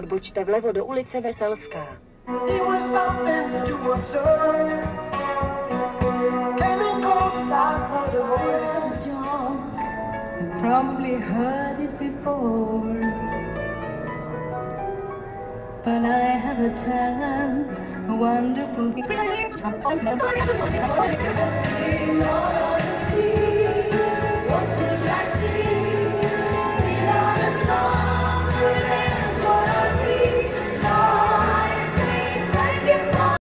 Odbočte vlevo do ulice Veselská. It was something to observe. Came in close, I heard a voice. Probably heard it before, but I have a talent, a wonderful thing.